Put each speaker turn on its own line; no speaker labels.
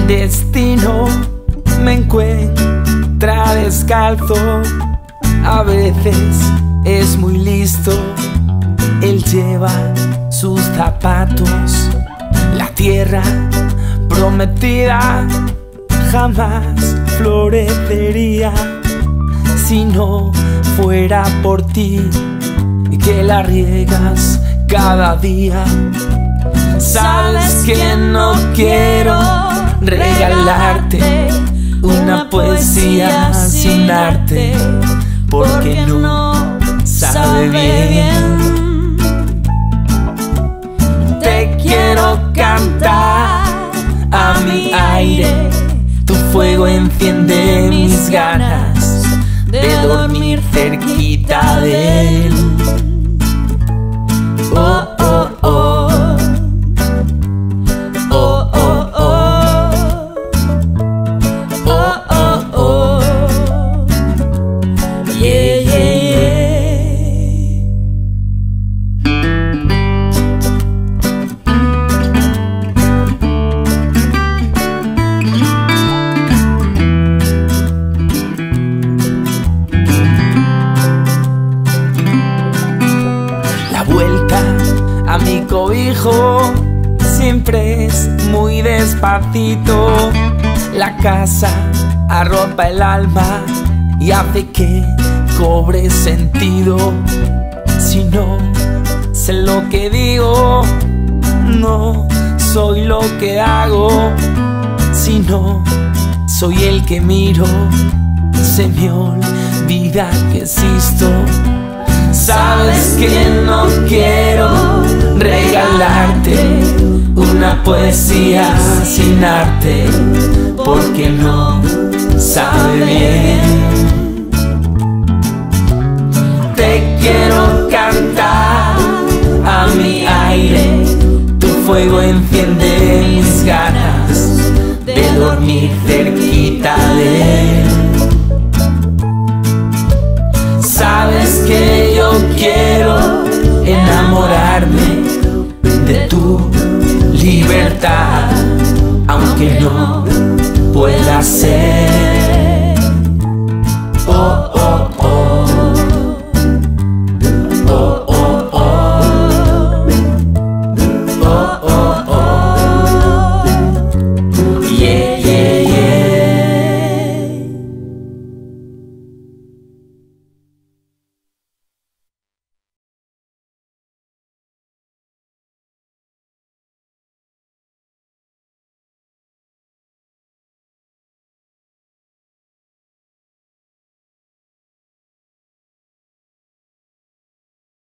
destino me encuentra descalzo. A veces es muy listo, él lleva sus zapatos. La tierra prometida jamás florecería si no fuera por ti, que la riegas cada día. Sabes que no quiero regalarte una poesía sin arte, porque no sabe bien. Te quiero cantar a mi aire, tu fuego enciende mis ganas de dormir cerquita de él. Oh, oh, oh. Oh, oh, oh. Oh, oh, oh. Yeah, yeah, yeah. La vuelta a mi cobijo siempre es muy despacito. La casa arropa el alma y hace que cobre sentido. Si no sé lo que digo, no soy lo que hago. Si no soy el que miro, se me olvida que existo. Sabes que no quiero regalarte una poesía sin arte, porque no sabe bien. Te quiero cantar a mi aire, tu fuego enciende mis ganas de dormir cerquita de él. Sabes que yo quiero enamorarme de tu libertad, aunque no pueda ser.